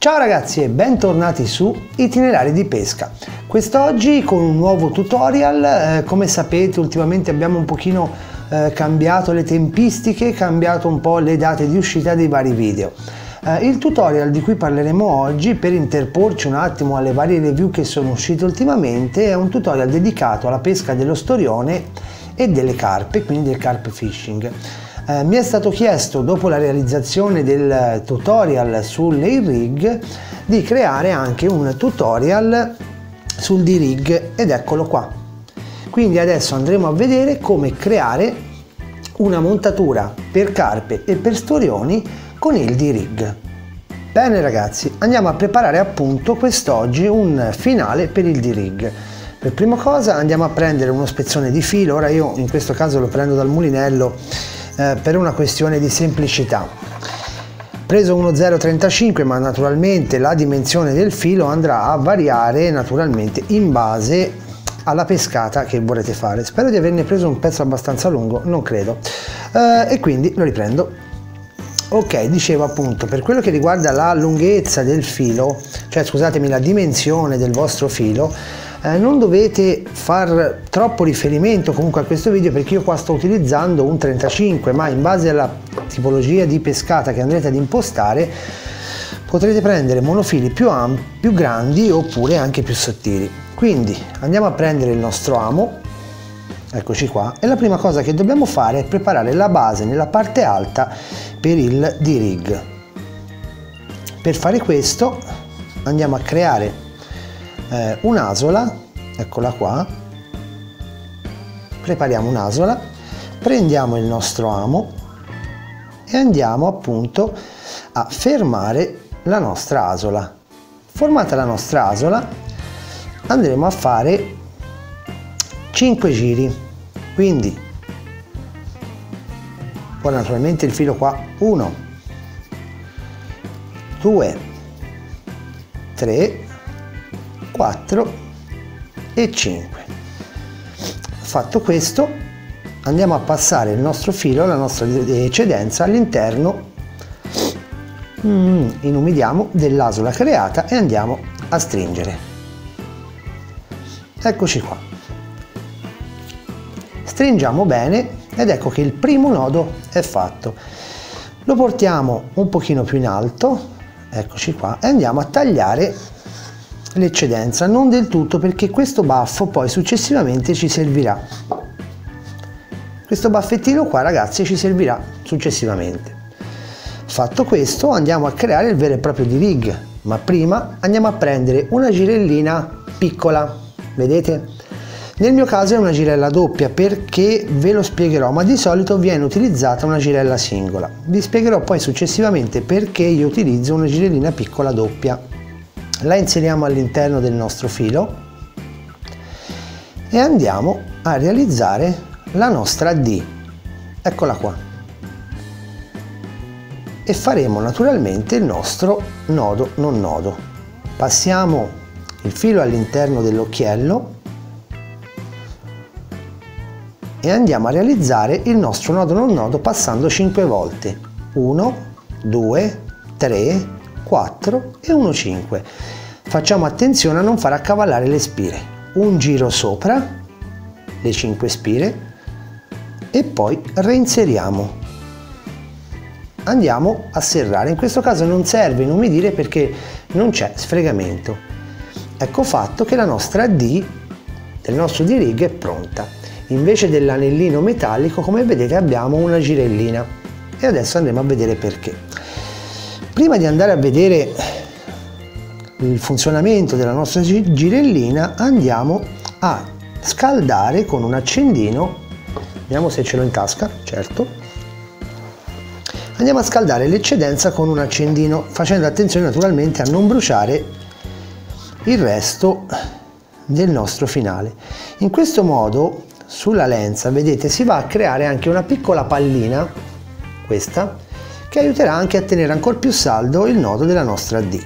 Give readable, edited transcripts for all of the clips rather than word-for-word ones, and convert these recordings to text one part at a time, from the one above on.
Ciao ragazzi e bentornati su Itinerari di Pesca. Quest'oggi con un nuovo tutorial. Come sapete ultimamente abbiamo un pochino cambiato le tempistiche, cambiato un po' le date di uscita dei vari video. Il tutorial di cui parleremo oggi, per interporci un attimo alle varie review che sono uscite ultimamente, è un tutorial dedicato alla pesca dello storione e delle carpe, quindi del carp fishing. Mi è stato chiesto, dopo la realizzazione del tutorial sulle rig, di creare anche un tutorial sul D-Rig ed eccolo qua. Quindi adesso andremo a vedere come creare una montatura per carpe e per storioni con il D-Rig. Bene ragazzi, andiamo a preparare appunto quest'oggi un finale per il D-Rig. Per prima cosa andiamo a prendere uno spezzone di filo. Ora io in questo caso lo prendo dal mulinello per una questione di semplicità. Preso uno 0,35, ma naturalmente la dimensione del filo andrà a variare naturalmente in base alla pescata che vorrete fare. Spero di averne preso un pezzo abbastanza lungo, non credo, e quindi lo riprendo. Ok, dicevo appunto, per quello che riguarda la lunghezza del filo, cioè scusatemi, la dimensione del vostro filo, non dovete far troppo riferimento comunque a questo video, perché io qua sto utilizzando un 35, ma in base alla tipologia di pescata che andrete ad impostare potrete prendere monofili più grandi oppure anche più sottili. Quindi andiamo a prendere il nostro amo, eccoci qua, e la prima cosa che dobbiamo fare è preparare la base nella parte alta per il D-Rig. Per fare questo andiamo a creare un'asola, eccola qua, prepariamo un'asola, prendiamo il nostro amo e andiamo appunto a fermare la nostra asola. Formata la nostra asola andremo a fare 5 giri, quindi poi naturalmente il filo qua 1, 2, 3, 4 e 5. Fatto questo andiamo a passare il nostro filo, la nostra eccedenza all'interno, inumidiamo, dell'asola creata e andiamo a stringere. Eccoci qua, stringiamo bene ed ecco che il primo nodo è fatto. Lo portiamo un pochino più in alto, eccoci qua, e andiamo a tagliare l'eccedenza, non del tutto, perché questo baffo poi successivamente ci servirà. Questo baffettino qua ragazzi ci servirà successivamente. Fatto questo andiamo a creare il vero e proprio D-Rig, ma prima andiamo a prendere una girellina piccola, vedete? Nel mio caso è una girella doppia, perché ve lo spiegherò, ma di solito viene utilizzata una girella singola. Vi spiegherò poi successivamente perché io utilizzo una girellina piccola doppia. La inseriamo all'interno del nostro filo e andiamo a realizzare la nostra D, eccola qua, e faremo naturalmente il nostro nodo non nodo. Passiamo il filo all'interno dell'occhiello e andiamo a realizzare il nostro nodo non nodo passando 5 volte, 1, 2, 3, 4 e 1, 5. Facciamo attenzione a non far accavallare le spire. Un giro sopra le 5 spire e poi reinseriamo. Andiamo a serrare. In questo caso non serve inumidire perché non c'è sfregamento. Ecco fatto che la nostra D del nostro D-Rig è pronta. Invece dell'anellino metallico, come vedete, abbiamo una girellina e adesso andremo a vedere perché. Prima di andare a vedere il funzionamento della nostra girellina andiamo a scaldare con un accendino, vediamo se ce l'ho in tasca, certo, andiamo a scaldare l'eccedenza con un accendino, facendo attenzione naturalmente a non bruciare il resto del nostro finale. In questo modo sulla lenza, vedete, si va a creare anche una piccola pallina, questa, che aiuterà anche a tenere ancora più saldo il nodo della nostra D.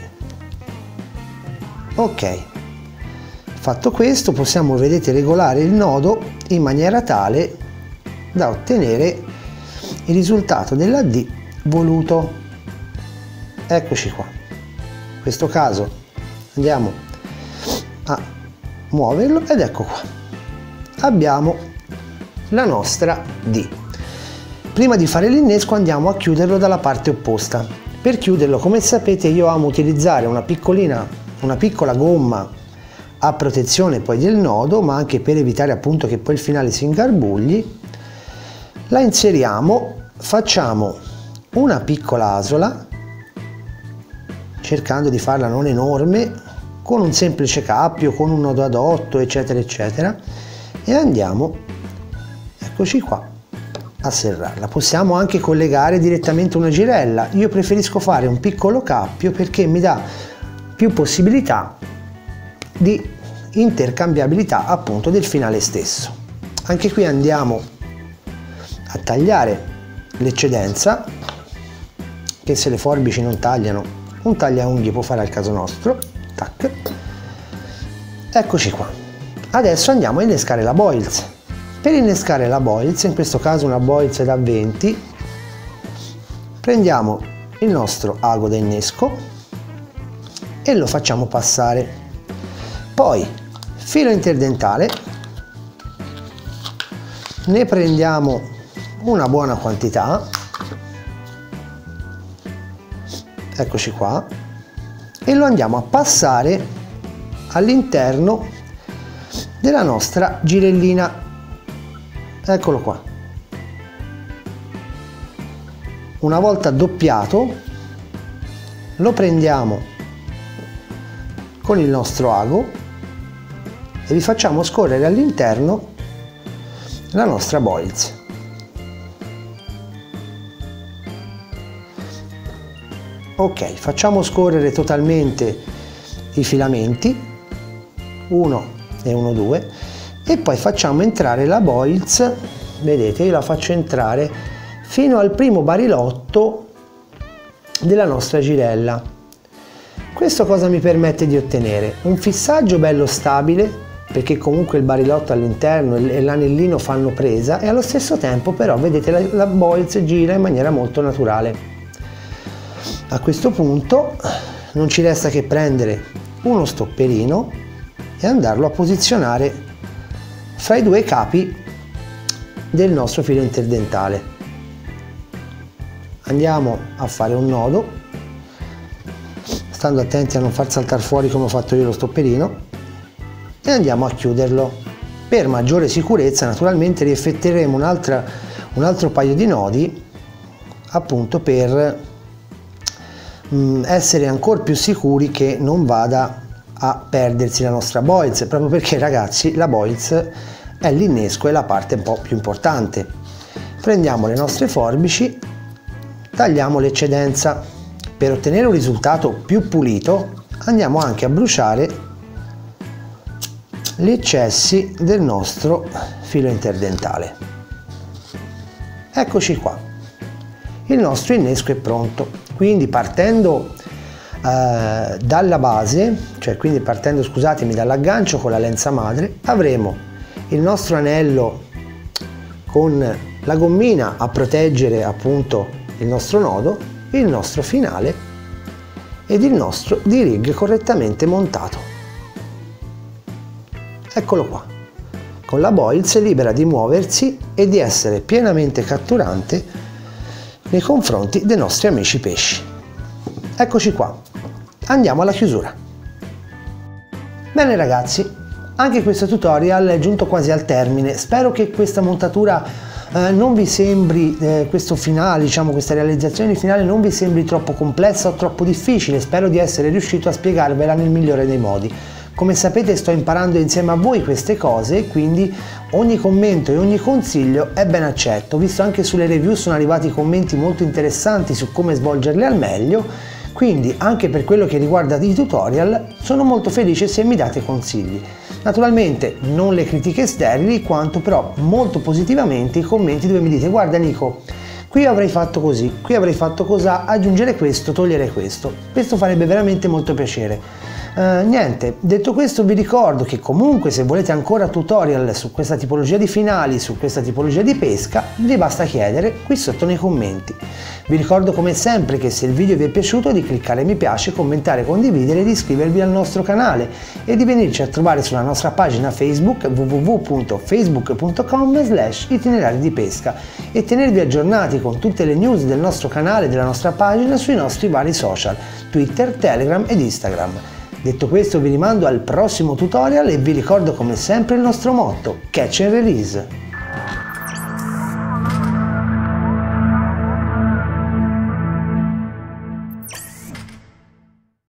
Ok, fatto questo possiamo, vedete, regolare il nodo in maniera tale da ottenere il risultato della D voluto. Eccoci qua. in questo caso andiamo a muoverlo ed ecco qua, abbiamo la nostra D. Prima di fare l'innesco andiamo a chiuderlo dalla parte opposta. Per chiuderlo, come sapete, io amo utilizzare una piccola gomma a protezione poi del nodo, ma anche per evitare appunto che poi il finale si ingarbugli. La inseriamo, facciamo una piccola asola, cercando di farla non enorme, con un semplice cappio, con un nodo ad 8, eccetera eccetera, e andiamo, eccoci qua, a serrarla. Possiamo anche collegare direttamente una girella. Io preferisco fare un piccolo cappio perché mi dà più possibilità di intercambiabilità appunto del finale stesso. Anche qui andiamo a tagliare l'eccedenza, che se le forbici non tagliano, un tagliaunghie può fare al caso nostro. Tac. Eccoci qua. Adesso andiamo a innescare la boils. Per innescare la boils, in questo caso una boils da 20, prendiamo il nostro ago da innesco e lo facciamo passare. Poi filo interdentale, ne prendiamo una buona quantità, eccoci qua, e lo andiamo a passare all'interno della nostra girellina. Eccolo qua. Una volta doppiato lo prendiamo con il nostro ago e vi facciamo scorrere all'interno la nostra boils. Ok, facciamo scorrere totalmente i filamenti, 1 e 1, 2, e poi facciamo entrare la boils, vedete, io la faccio entrare fino al primo barilotto della nostra girella. Questo cosa mi permette di ottenere? Un fissaggio bello stabile, perché comunque il barilotto all'interno e l'anellino fanno presa, e allo stesso tempo però vedete la boils gira in maniera molto naturale. A questo punto non ci resta che prendere uno stopperino e andarlo a posizionare fra i due capi del nostro filo interdentale. Andiamo a fare un nodo, stando attenti a non far saltare fuori come ho fatto io lo stopperino, e andiamo a chiuderlo. Per maggiore sicurezza naturalmente rieffettueremo un altro paio di nodi, appunto per essere ancora più sicuri che non vada a perdersi la nostra boils, proprio perché ragazzi la boils è l'innesco, è la parte un po' più importante. Prendiamo le nostre forbici, tagliamo l'eccedenza. Per ottenere un risultato più pulito andiamo anche a bruciare gli eccessi del nostro filo interdentale. Eccoci qua, il nostro innesco è pronto. Quindi partendo dalla base, cioè quindi partendo, scusatemi, dall'aggancio con la lenza madre, avremo il nostro anello con la gommina a proteggere appunto il nostro nodo, il nostro finale ed il nostro D-ring correttamente montato. Eccolo qua, con la boils libera di muoversi e di essere pienamente catturante nei confronti dei nostri amici pesci. Eccoci qua, andiamo alla chiusura. Bene ragazzi, anche questo tutorial è giunto quasi al termine. Spero che questa montatura non vi sembri, questo finale, diciamo questa realizzazione di finale non vi sembri troppo complessa o troppo difficile. Spero di essere riuscito a spiegarvela nel migliore dei modi. Come sapete sto imparando insieme a voi queste cose, quindi ogni commento e ogni consiglio è ben accetto. Visto anche sulle review sono arrivati commenti molto interessanti su come svolgerle al meglio, quindi anche per quello che riguarda i tutorial sono molto felice se mi date consigli. Naturalmente non le critiche sterili, quanto però molto positivamente i commenti dove mi dite: guarda Nico, qui avrei fatto così, qui avrei fatto così, aggiungere questo, togliere questo. Questo farebbe veramente molto piacere. Niente, detto questo vi ricordo che comunque se volete ancora tutorial su questa tipologia di finali, su questa tipologia di pesca, vi basta chiedere qui sotto nei commenti. Vi ricordo come sempre che se il video vi è piaciuto di cliccare mi piace, commentare, condividere, di iscrivervi al nostro canale e di venirci a trovare sulla nostra pagina Facebook www.facebook.com/itinerari di pesca e tenervi aggiornati con tutte le news del nostro canale e della nostra pagina sui nostri vari social, Twitter, Telegram ed Instagram. Detto questo vi rimando al prossimo tutorial e vi ricordo come sempre il nostro motto: Catch and Release!